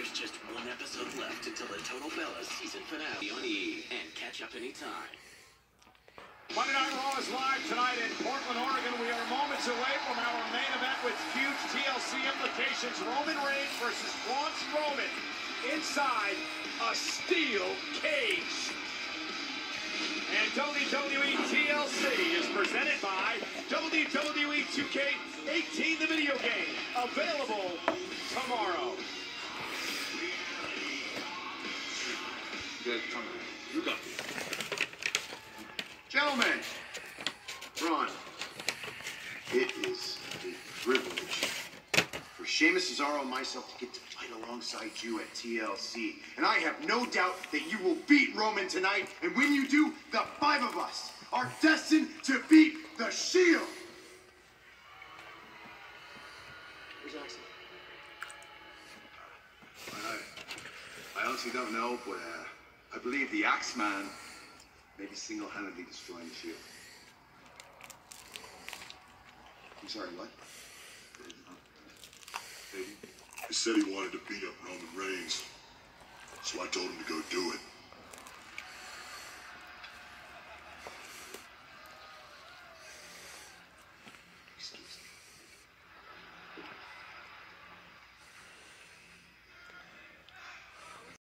There's just one episode left until the Total Bellas season finale on E! And catch up anytime. Monday Night Raw is live tonight in Portland, Oregon. We are moments away from our main event with huge TLC implications. Roman Reigns versus Braun Strowman inside a steel cage. And WWE TLC is presented by WWE 2K18, the video game. Available tomorrow. Good, come on. You got this. Gentlemen, Braun, it is a privilege for Sheamus, Cesaro, and myself to get to fight alongside you at TLC. And I have no doubt that you will beat Roman tonight. And when you do, the five of us are destined to beat the Shield. Where's Axel? I honestly don't know, but I believe the Axeman may be single-handedly destroying the Shield. I'm sorry, what? He said he wanted to beat up Roman Reigns, so I told him to go do it.